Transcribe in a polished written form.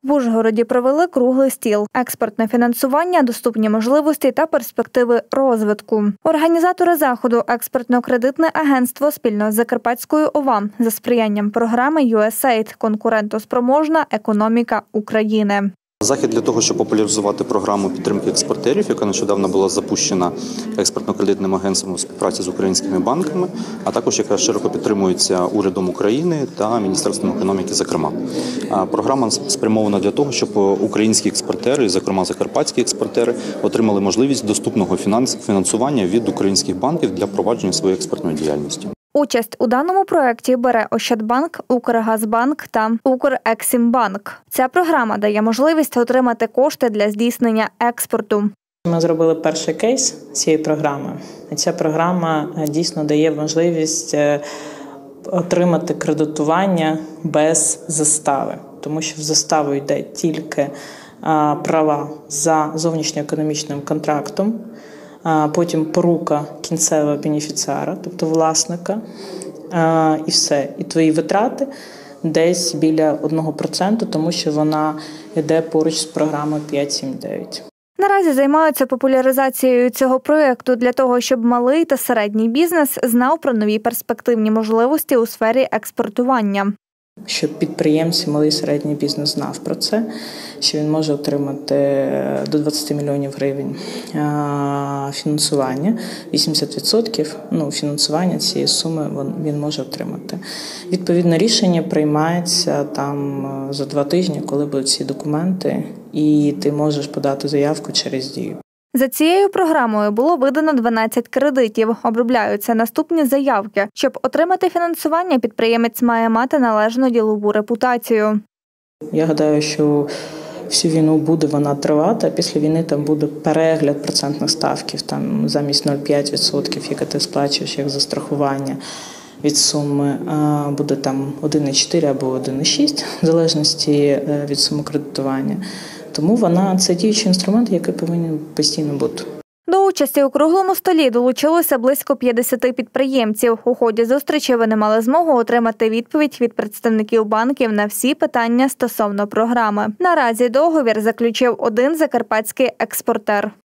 В Ужгороді провели круглий стіл. Експортне фінансування, доступні можливості та перспективи розвитку. Організатори заходу – експортно-кредитне агентство спільно з Закарпатською ОВА за сприянням програми USAID «Конкурентоспроможна економіка України». Захід для того, щоб популяризувати програму підтримки експортерів, яка нещодавно була запущена експортно-кредитним агентством у співпраці з українськими банками, а також яка широко підтримується урядом України та Міністерством економіки, зокрема. Програма спрямована для того, щоб українські експортери, зокрема закарпатські експортери, отримали можливість доступного фінансування від українських банків для провадження своєї експортної діяльності. Участь у даному проєкті бере Ощадбанк, Укргазбанк та Укрексімбанк. Ця програма дає можливість отримати кошти для здійснення експорту. Ми зробили перший кейс цієї програми. Ця програма дійсно дає можливість отримати кредитування без застави, тому що в заставу йде тільки права за зовнішньоекономічним контрактом, потім порука кінцевого бенефіціара, тобто власника, і все. І твої витрати десь біля 1%, тому що вона йде поруч з програмою 5-7-9. Наразі займаються популяризацією цього проєкту для того, щоб малий та середній бізнес знав про нові перспективні можливості у сфері експортування. Щоб підприємці, малий і середній бізнес знав про це, що він може отримати до 20 мільйонів гривень фінансування, 80% фінансування цієї суми він може отримати. Відповідне рішення приймається там за 2 тижні, коли будуть ці документи, і ти можеш подати заявку через Дію. За цією програмою було видано 12 кредитів. Обробляються наступні заявки. Щоб отримати фінансування, підприємець має мати належну ділову репутацію. Я гадаю, що всю війну буде вона тривати, а після війни там буде перегляд процентних ставків, там замість 0,5%, яке ти сплачуєш як застрахування від суми, буде там 1,4 або 1,6, в залежності від суми кредитування. Тому це діючий інструмент, який повинен постійно бути. До участі у круглому столі долучилося близько 50 підприємців. У ході зустрічі вони мали змогу отримати відповідь від представників банків на всі питання стосовно програми. Наразі договір заключив один закарпатський експортер.